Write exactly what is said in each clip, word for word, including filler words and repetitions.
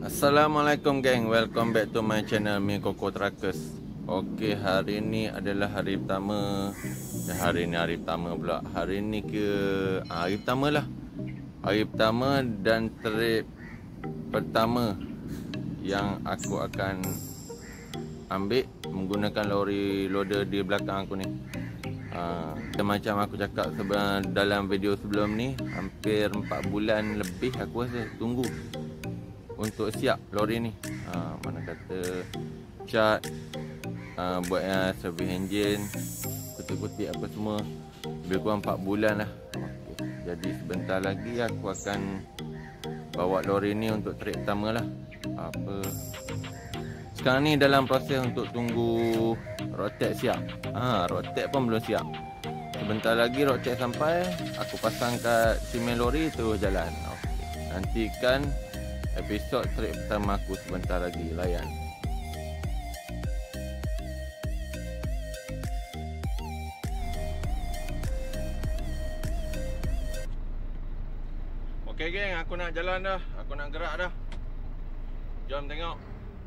Assalamualaikum geng, welcome back to my channel Mi Koko Truckers. Okey, hari ni adalah hari pertama. Ya, hari ni hari pertama pula. Hari ni ke ah, hari pertama lah. Hari pertama dan trip pertama yang aku akan ambil menggunakan lori loader di belakang aku ni. Uh, macam aku cakap dalam video sebelum ni, hampir empat bulan lebih aku rasa tunggu untuk siap lori ni. uh, Mana kata cat, uh, buat uh, service engine, kutik-kutik apa semua, lebih kurang empat bulan lah. Okay. Jadi sebentar lagi aku akan bawa lori ni untuk trip pertama lah. Apa sekarang ni dalam proses untuk tunggu rotek siap. ha, Rotek pun belum siap. Sebentar lagi rotek sampai, aku pasang kat simen lori terus jalan. Okay. Nantikan episod trip pertama aku sebentar lagi, layan. Okey geng, aku nak jalan dah. Aku nak gerak dah. Jom tengok.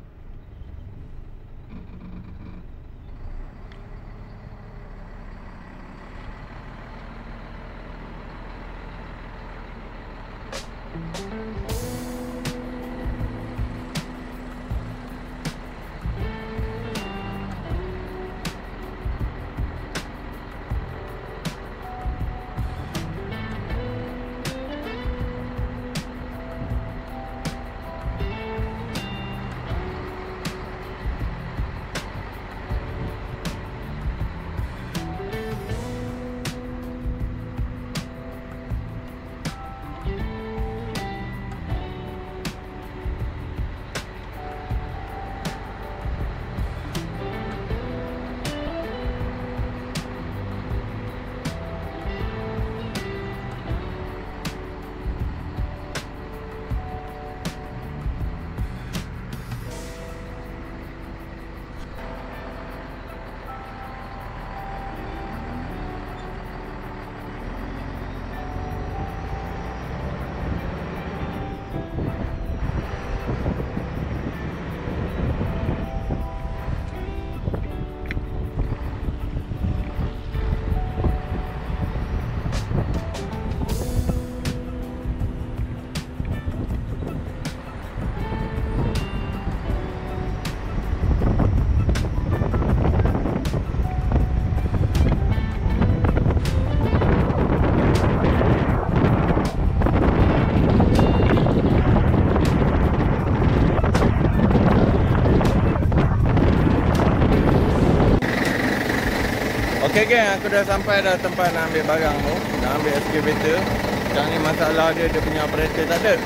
Okey geng, aku dah sampai dah tempat nak ambil barang tu. Nak ambil excavator. Sekarang ni masalah dia, dia punya operator tak ada.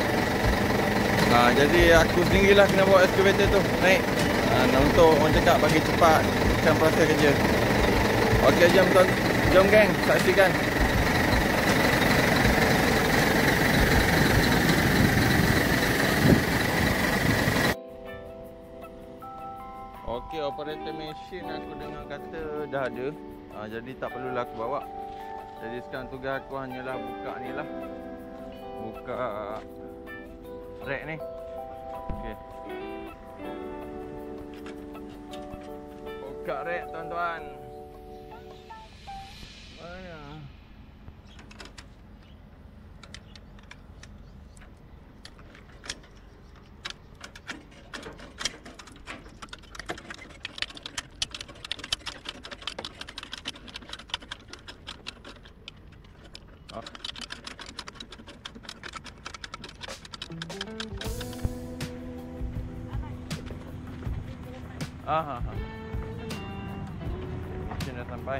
ha, Jadi aku sendirilah kena bawa excavator tu naik. ha, Untuk orang cakap bagi cepat macam proses kerja. Okey, jom tuan, jom geng, saksikan. Okey, operator mesin aku dengar kata dah ada. Ha, jadi tak perlulah aku bawa. Jadi sekarang tugas aku hanyalah buka ni lah. Buka rack ni. Okey. Buka rack tuan-tuan. Mana? Ah, ah, ah. Mesin dah sampai.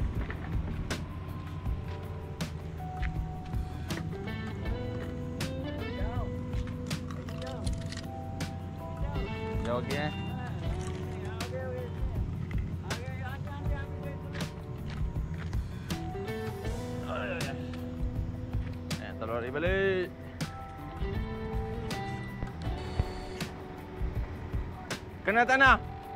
Jauh okey eh. Eh, taruh lari balik. Kena tanah.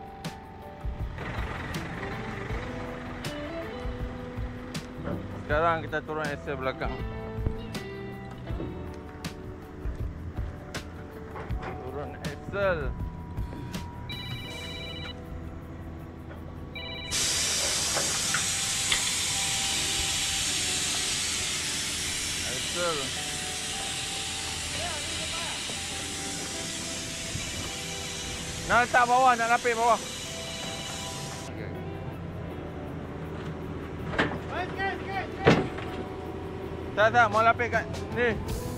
Sekarang kita turun axle belakang. Turun axle Cancel. Cancel. Nak letak bawah, nak lapis bawah. Okay. Tak, tak, mau lapis kat ni.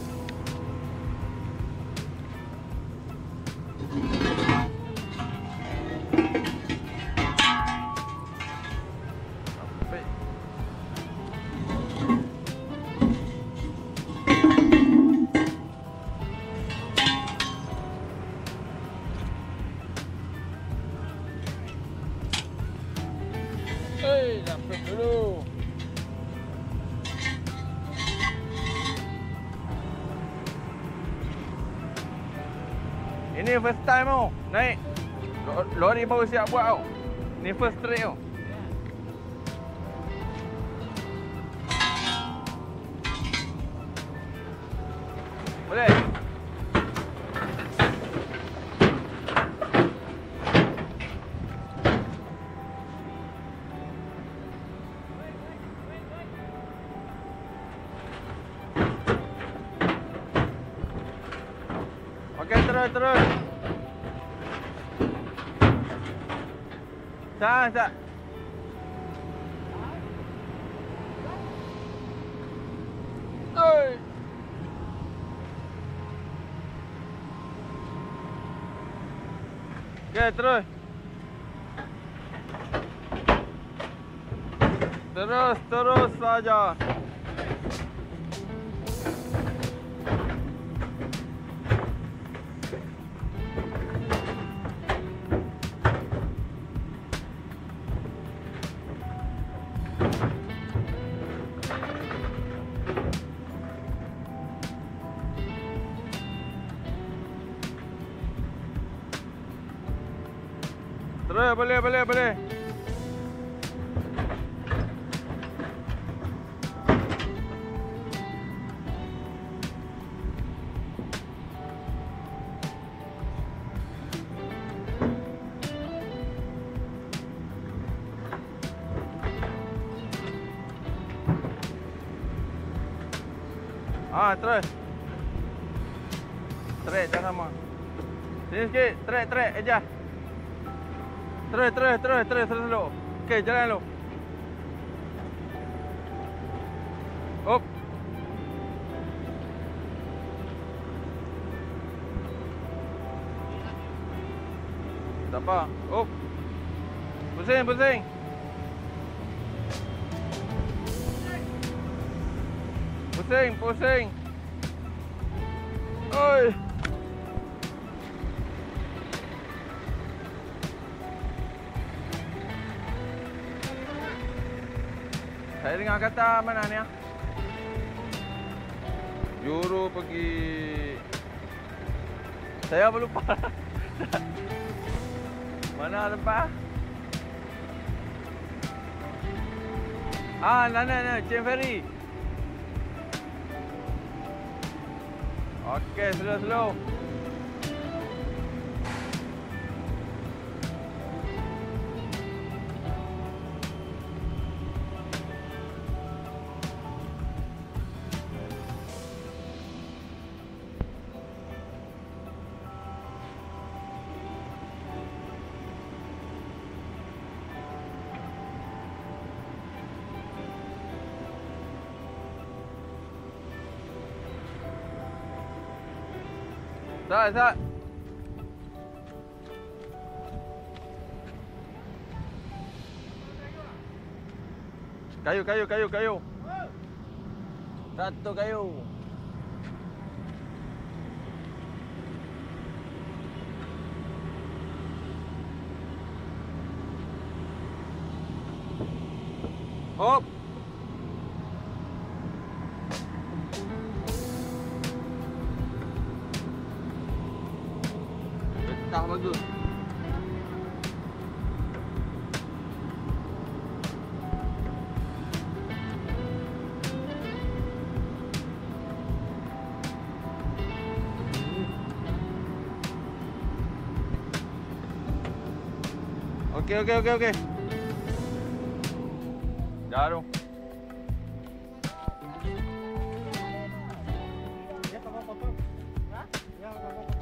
Hei, lapis dulu. Ini first time tau, naik. Lori baru siap buat tau. Ni first trip tau. Boleh? Okey, terus, terus. Sat, sat. Oi. Okey, terus. Terus, terus saja. Terus, boleh, boleh, boleh. Ah, terus. Trek jangan mak. Sini sikit, trek, trek, eja. Terus, terus, terus, terus, terus dulu. Okey, jalan dulu. Op. Tak apa. Op. Pusing, pusing. Pusing, pusing. Oi. Saya dengar kata mana ni ah? Juru pergi. Saya pun lupa. Mana tempat? Ah, mana mana Chem Ferry. Okey, slow slow. Sat, sat. Kayu, kayu, kayu, kayu. Satu kayu. Hop. Tak bagus. Okey, okey, okey, okey. Dah tu. Ya, kakak potong. Ha? Ya, kakak potong.